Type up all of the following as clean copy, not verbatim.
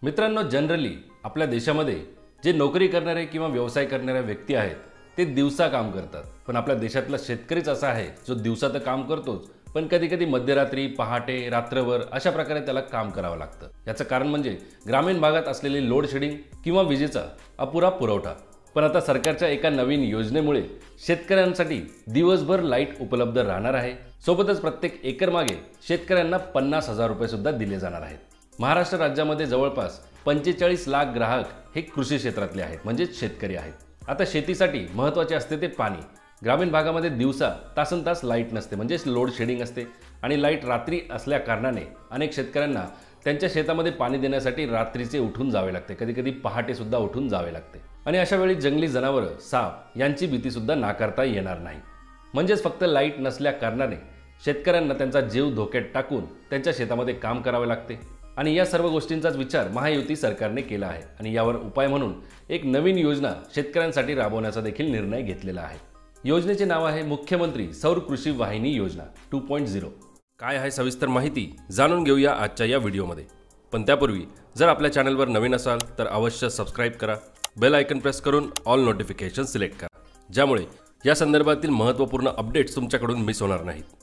मित्रांनो, जनरली आपल्या देशामध्ये जे नोकरी करणारे किंवा व्यवसाय करणारे व्यक्ती आहेत ते दिवसा काम करतात, पण आपल्या देशातला शेतकरीच असा आहे जो दिवसा तर काम करतोच, पण कधी कधी मध्यरात्री, पहाटे, रात्रभर अशा प्रकारे त्याला काम करावं लागतं। याचं कारण म्हणजे ग्रामीण भागात असलेली लोड शेडिंग किंवा विजेचा अपुरा पुरवठा। पण आता सरकारच्या एका नवीन योजनेमुळे शेतकऱ्यांसाठी दिवसभर लाईट उपलब्ध राहणार आहे। सोबतच प्रत्येक एकर मागे शेतकऱ्यांना 50,000 रुपये सुद्धा दिले जाणार आहेत। महाराष्ट्र राज्यामध्ये जवळपास 45 लाख ग्राहक हे कृषी क्षेत्रातले आहेत, म्हणजे शेतकरी आहेत। आता शेतीसाठी महत्त्वाचे असते ते पाणी। ग्रामीण भागामध्ये दिवसा तासनतास लाईट नसते, म्हणजे लोड शेडिंग असते, आणि लाईट रात्री असल्या कारणाने अनेक शेतकऱ्यांना त्यांच्या शेतामध्ये पाणी देण्यासाठी रात्रीचे उठून जावे लागते, कधी कधी पहाटे सुद्धा उठून जावे लागते। आणि अशा वेळी जंगली जनावरं, साप यांची भीती सुद्धा नाकारता येणार नाही। म्हणजेच फक्त लाईट नसल्या कारणाने शेतकऱ्यांना त्यांचा जीव धोक्यात टाकून त्यांच्या शेतामध्ये काम करावे लागते। आणि या सर्व गोष्टींचाच विचार महायुती सरकारने केला आहे, आणि यावर उपाय म्हणून एक नवीन योजना शेतकऱ्यांसाठी राबवण्याचा देखील निर्णय घेतलेला आहे। योजनेचे नाव आहे मुख्यमंत्री सौर कृषी वाहिनी योजना 2.0। काय आहे सविस्तर माहिती जाणून घेऊया आजच्या या व्हिडिओमध्ये। पण त्यापूर्वी जर आपल्या चॅनलवर नवीन असाल तर अवश्य सबस्क्राइब करा, बेल आयकन प्रेस करून ऑल नोटिफिकेशन सिलेक्ट करा, ज्यामुळे या संदर्भातील महत्त्वपूर्ण अपडेट्स तुमच्याकडून मिस होणार नाहीत।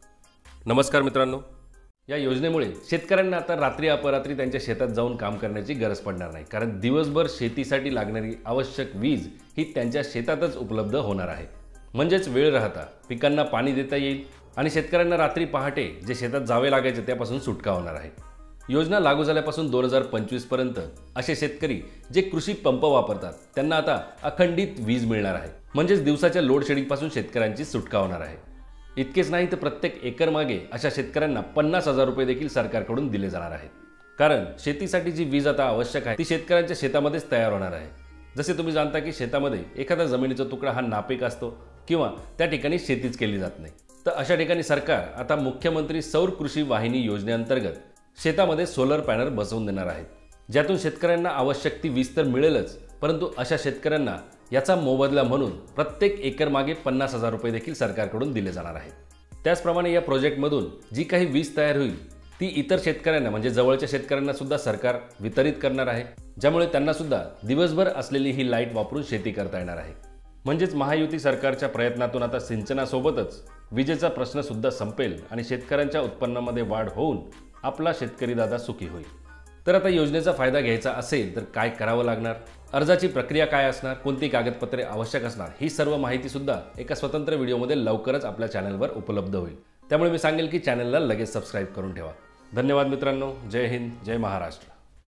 नमस्कार मित्रांनो, या योजनेमुळे शेतकऱ्यांना आता रात्री अपरात्री त्यांच्या शेतात जाऊन काम करण्याची गरज पडणार नाही, कारण दिवसभर शेतीसाठी लागणारी आवश्यक वीज ही त्यांच्या शेतातच उपलब्ध होणार आहे। म्हणजेच वेळ राहता पिकांना पाणी देता येईल आणि शेतकऱ्यांना रात्री पहाटे जे शेतात जावे लागायचे त्यापासून सुटका होणार आहे। योजना लागू झाल्यापासून 2025 पर्यंत असे शेतकरी जे कृषी पंप वापरतात त्यांना आता अखंडित वीज मिळणार आहे, म्हणजेच दिवसाच्या लोड शेडिंग पासून शेतकऱ्यांची सुटका होणार आहे। इतकेच नाही तर प्रत्येक एकर मागे अशा शेतकऱ्यांना 50,000 रुपये देखील सरकारकडून दिले जाणार आहेत, कारण शेतीसाठी जी वीज आता आवश्यक आहे ती शेतकऱ्यांच्या शेतामध्येच तयार होणार आहे। जसे तुम्ही जाणता की शेतामध्ये एखादा जमिनीचा तुकडा हा नापीक असतो किंवा त्या ठिकाणी शेतीच केली जात नाही, तर अशा ठिकाणी सरकार आता मुख्यमंत्री सौर कृषी वाहिनी योजनेअंतर्गत शेतामध्ये सोलर पॅनल बसवून देणार आहेत, ज्यातून शेतकऱ्यांना आवश्यक ती वीज तर मिळेलच, परंतु अशा शेतकऱ्यांना याचा मोबदला म्हणून प्रत्येक एकर मागे 50,000 रुपये देखील सरकारकडून दिले जाणार आहेत। त्याचप्रमाणे या प्रोजेक्टमधून जी काही वीज तयार होईल ती इतर शेतकऱ्यांना, म्हणजे जवळच्या शेतकऱ्यांना सुद्धा सरकार वितरित करणार आहे, ज्यामुळे त्यांना सुद्धा दिवसभर असलेली ही लाईट वापरून शेती करता येणार आहे। म्हणजेच महायुती सरकारच्या प्रयत्नातून आता सिंचनासोबतच विजेचा प्रश्न सुद्धा संपेल आणि शेतकऱ्यांच्या उत्पन्नामध्ये वाढ होऊन आपला शेतकरी दादा सुखी होईल। तर आता योजनेचा फायदा घ्यायचा असेल तर काय करावं लागणार, अर्जाची प्रक्रिया काय असणार, कोणती कागदपत्रे आवश्यक असणार, ही सर्व माहिती सुद्धा एका स्वतंत्र व्हिडिओमध्ये लवकरच आपल्या चॅनलवर उपलब्ध होईल। त्यामुळे मी सांगेल की चॅनलला लगेच सबस्क्राइब करून ठेवा। धन्यवाद मित्रांनो, जय हिंद, जय महाराष्ट्र।